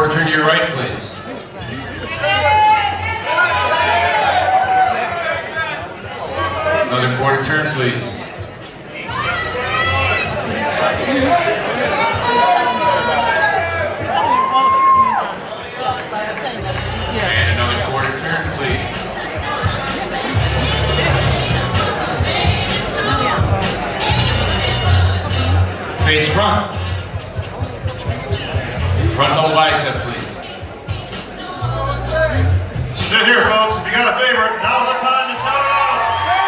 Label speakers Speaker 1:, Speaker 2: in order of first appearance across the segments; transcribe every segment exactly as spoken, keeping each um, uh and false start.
Speaker 1: Quarter turn to your right, please. Another quarter turn, please. And another quarter turn, please. Face front. Front double bicep, please.
Speaker 2: Sit here, folks. If you got a favorite, now's the time to shout it out.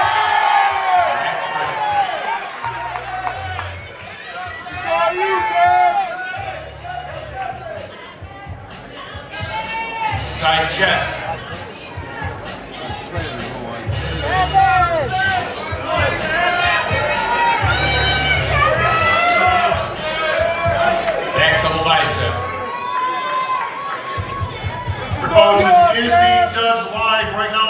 Speaker 1: Side chest. Back double bicep.
Speaker 2: Folks, this is being judged live right now